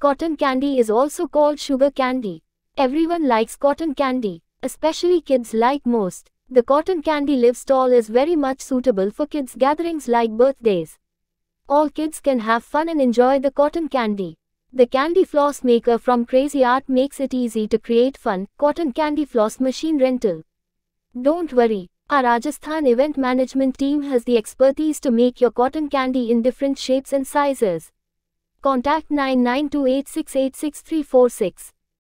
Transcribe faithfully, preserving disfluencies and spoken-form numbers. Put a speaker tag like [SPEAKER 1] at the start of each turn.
[SPEAKER 1] Cotton candy is also called sugar candy. Everyone likes cotton candy, especially kids like most. The cotton candy live stall is very much suitable for kids' gatherings like birthdays. All kids can have fun and enjoy the cotton candy. The candy floss maker from Crazy Art makes it easy to create fun. Cotton candy floss machine rental. Don't worry, our Rajasthan event management team has the expertise to make your cotton candy in different shapes and sizes. Contact nine nine two eight six eight six three four six.